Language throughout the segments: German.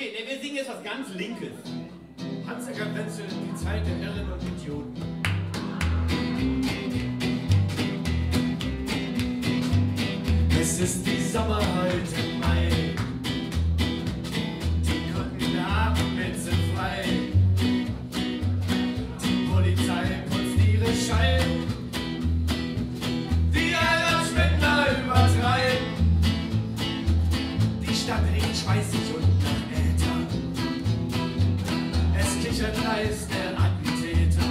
Okay, ne, wir singen jetzt was ganz Linkes. Hans-Eckert Wenzel, die Zeit der Irren und Idioten. Es ist die Sommerheit im Mai. Die Kunden haben Witze frei. Die Polizei putzt ihre Scheiben. Die Eierschwindler übertreiben. Die Stadt riecht schweißig und nach Äther. Es kichert leis der Attentäter.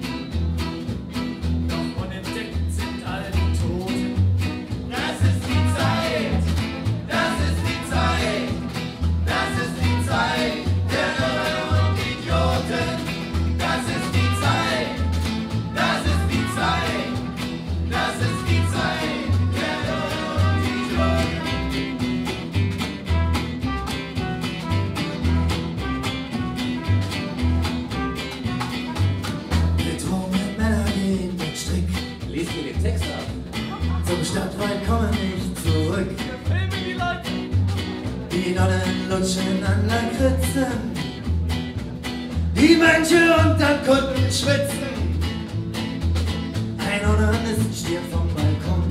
Doch unentdeckt sind all die Toten. Das ist die Zeit, das ist die Zeit, das ist die Zeit der Irren und Idioten. Das ist die Zeit, das ist die Zeit, das ist die Zeit der Irren und Idioten. Betrunkene Männer gehen mit Strick. Lies mir den Text ab. Zum Stadtwald kommen nicht zurück. Die Nonnen lutschen an Lakritzen. Die Mönche unterm Kunden schwitzen. Ein Onanist stirbt vom Balkon.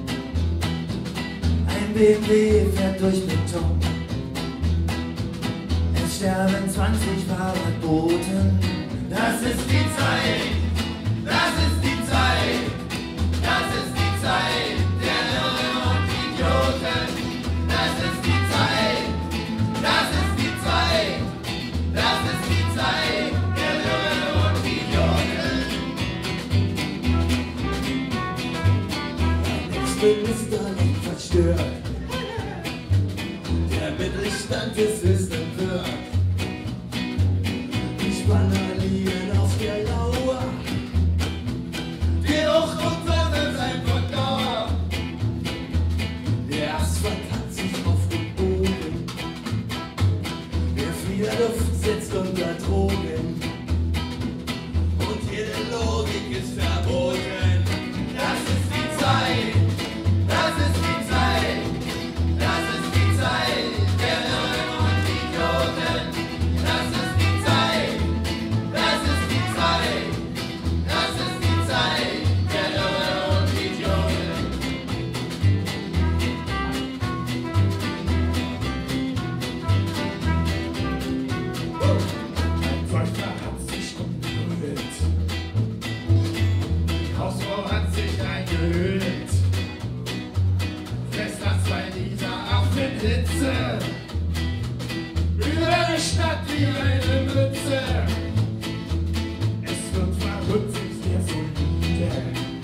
Ein BMW fährt durch Beton. Es sterben 20 Fahrradboten. Das ist die Zeit, das ist die Zeit, das ist die Zeit der Irren und Idioten. Das ist die Zeit, das ist die Zeit, das ist die Zeit der Irren und Idioten. Das Minister noch verstört. Der Mittelstand ist höchst empört. Die Spanner liegen auf der Lauer. Die Hochgrundwärme ist ein Verdauer. Der Asphalt hat sich auf den Boden. Der Fliederluft sitzt unter Drogen. Und jede Logik ist verboten. Das ist die Zeit, das ist die Zeit, das ist die Zeit der Irren und Idioten. Das ist die Zeit, das ist die Zeit, das ist die Zeit der Irren und Idioten. Ein Teufel hat sich umgehüllt. Die Hausfrau hat sich eingehüllt. Fest hat 2 Liter Affenhitze. Über die Stadt wie eine Mütze. Es wird verrückt, sich sehr solide.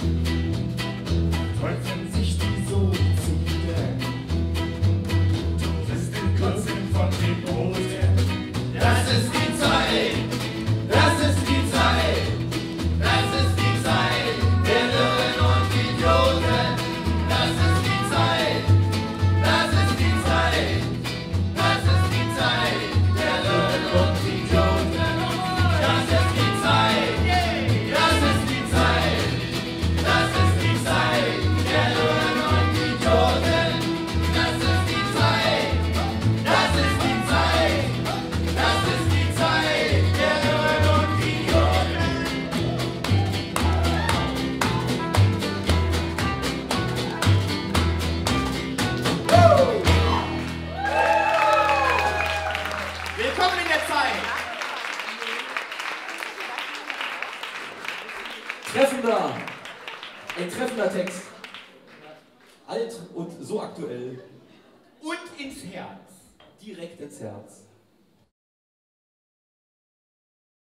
Teufeln sich die Suizide. Du bist in Kurzem von dem Boden. Das ist die Zeit, das ist die Zeit, das ist die Zeit der Irren und Idioten. Das ist die Zeit, das ist die Zeit, das ist die Zeit der Irren und Idioten. Das ist die Zeit, das ist die Zeit, das ist die Zeit der Irren und Idioten. Das ist die Zeit, das ist die Zeit, das ist die Zeit der Irren und Idioten. Willkommen in der Zeit. Ein treffender Text. Alt und so aktuell. Und ins Herz. Direkt ins Herz.